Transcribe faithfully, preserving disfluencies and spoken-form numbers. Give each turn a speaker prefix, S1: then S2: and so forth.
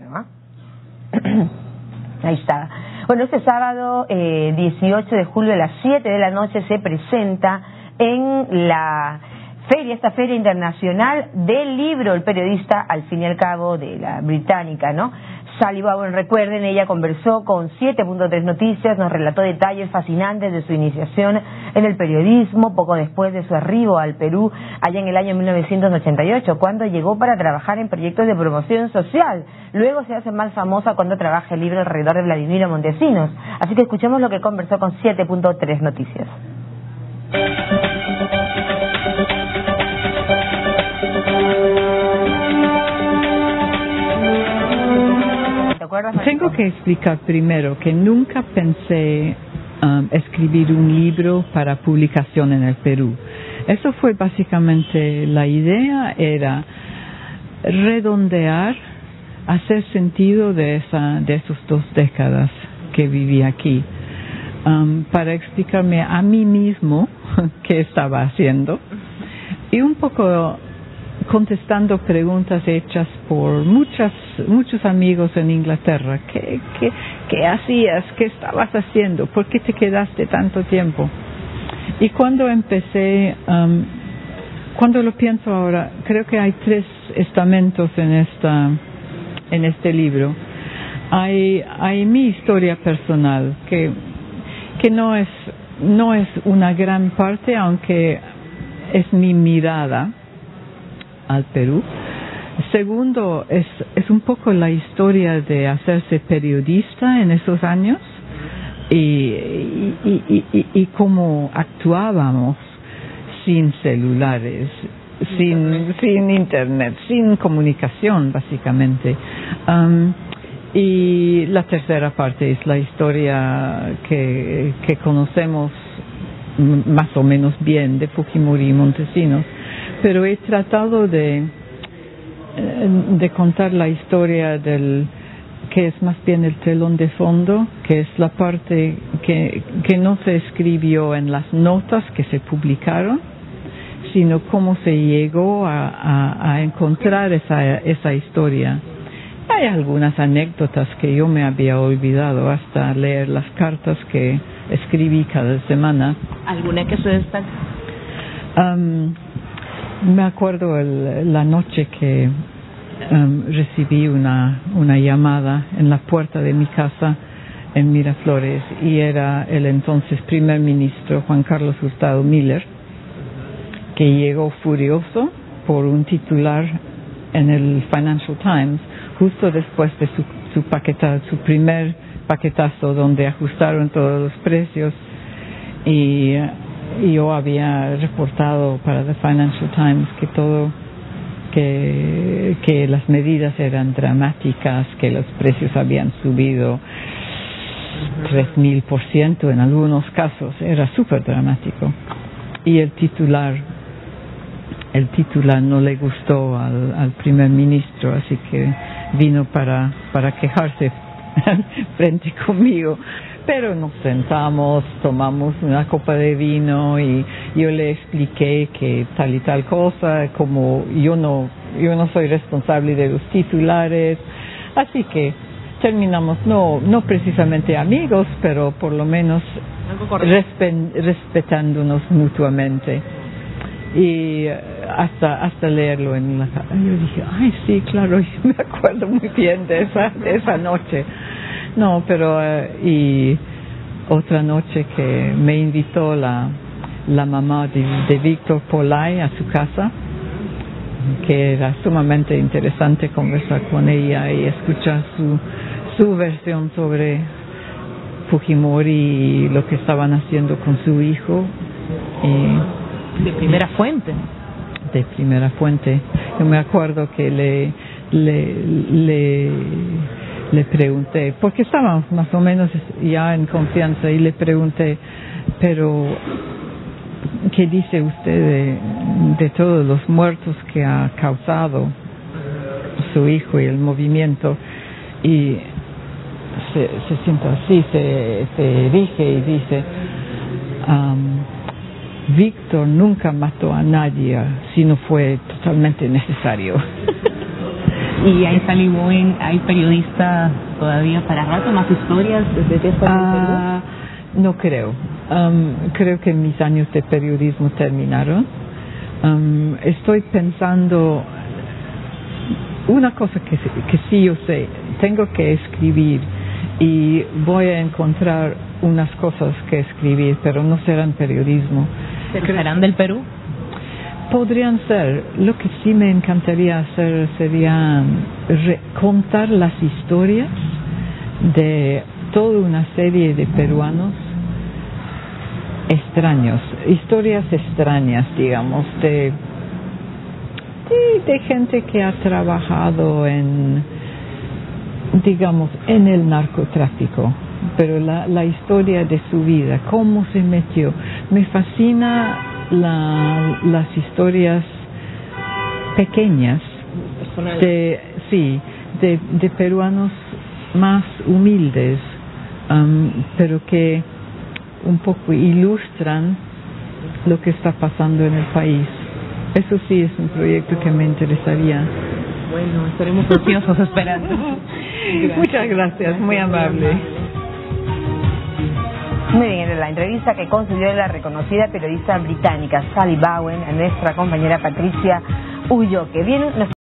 S1: ¿no? Ahí está. Bueno, este sábado eh, dieciocho de julio a las siete de la noche se presenta en la feria, esta feria internacional del libro, el periodista, al fin y al cabo, de la británica, ¿no? Sally Bowen, recuerden, ella conversó con siete punto tres Noticias, nos relató detalles fascinantes de su iniciación en el periodismo, poco después de su arribo al Perú, allá en el año mil novecientos ochenta y ocho, cuando llegó para trabajar en proyectos de promoción social. Luego se hace más famosa cuando trabaja el libro alrededor de Vladimiro Montesinos. Así que escuchemos lo que conversó con siete punto tres Noticias.
S2: Tengo que explicar primero que nunca pensé um, escribir un libro para publicación en el Perú. Eso fue básicamente la idea, era redondear, hacer sentido de esa, de esas dos décadas que viví aquí, um, para explicarme a mí mismo qué estaba haciendo y un poco contestando preguntas hechas por muchas, muchos amigos en Inglaterra. ¿Qué, qué, qué hacías? ¿Qué estabas haciendo? ¿Por qué te quedaste tanto tiempo? Y cuando empecé, um, cuando lo pienso ahora, creo que hay tres estamentos en esta, en este libro. Hay, hay mi historia personal, que, que no es, no es una gran parte, aunque es mi mirada al Perú. Segundo, es, es un poco la historia de hacerse periodista en esos años y, y, y, y, y cómo actuábamos sin celulares, sin, sin internet, sin comunicación, básicamente. Um, y la tercera parte es la historia que, que conocemos más o menos bien de Fujimori y Montesinos. Pero he tratado de, de contar la historia del que es más bien el telón de fondo, que es la parte que, que no se escribió en las notas que se publicaron, sino cómo se llegó a, a, a encontrar esa, esa historia. Hay algunas anécdotas que yo me había olvidado hasta leer las cartas que escribí cada semana.
S1: ¿Alguna que se destaque?
S2: Um, Me acuerdo el, la noche que um, recibí una, una llamada en la puerta de mi casa en Miraflores y era el entonces primer ministro Juan Carlos Hurtado Miller, que llegó furioso por un titular en el Financial Times justo después de su, su paquetazo, su primer paquetazo donde ajustaron todos los precios y Y yo había reportado para The Financial Times que todo, que, que las medidas eran dramáticas, que los precios habían subido tres mil por ciento en algunos casos, era súper dramático. Y el titular, el titular no le gustó al, al primer ministro, así que vino para, para quejarse frente conmigo. Pero nos sentamos, tomamos una copa de vino y yo le expliqué que tal y tal cosa, como yo no, yo no soy responsable de los titulares, así que terminamos no, no precisamente amigos, pero por lo menos respe- respetándonos mutuamente. Y hasta hasta leerlo en la casa, yo dije, ay sí, claro, yo me acuerdo muy bien de esa, de esa noche. No, pero uh, y otra noche que me invitó la, la mamá de, de Víctor Polay a su casa, que era sumamente interesante conversar con ella y escuchar su, su versión sobre Fujimori y lo que estaban haciendo con su hijo. Y,
S1: de primera fuente.
S2: De primera fuente. Yo me acuerdo que le le le le pregunté, porque estábamos más o menos ya en confianza, y le pregunté, pero ¿qué dice usted de, de todos los muertos que ha causado su hijo y el movimiento? Y se, se sienta así, se, se erige y dice, um, Víctor nunca mató a nadie si no fue totalmente necesario.
S3: Y ahí salió en, hay periodistas todavía para rato, más historias desde esta
S2: Ah, no creo. Um, creo que mis años de periodismo terminaron. Um, estoy pensando una cosa que, que sí yo sé, tengo que escribir y voy a encontrar unas cosas que escribir, pero no serán periodismo.
S3: ¿Serán del Perú?
S2: Podrían ser. Lo que sí me encantaría hacer sería re- contar las historias de toda una serie de peruanos extraños, historias extrañas, digamos, de, de, de gente que ha trabajado en, digamos, en el narcotráfico, pero la, la historia de su vida, cómo se metió. Me fascina la, las historias pequeñas de, sí, de, de peruanos más humildes, um, pero que un poco ilustran lo que está pasando en el país. Eso sí es un proyecto que me interesaría.
S3: Bueno, estaremos ansiosos esperando.
S2: Gracias. Muchas gracias, muy amable.
S1: Muy bien, en la entrevista que concedió la reconocida periodista británica Sally Bowen a nuestra compañera Patricia Ulloque. Bien, nuestra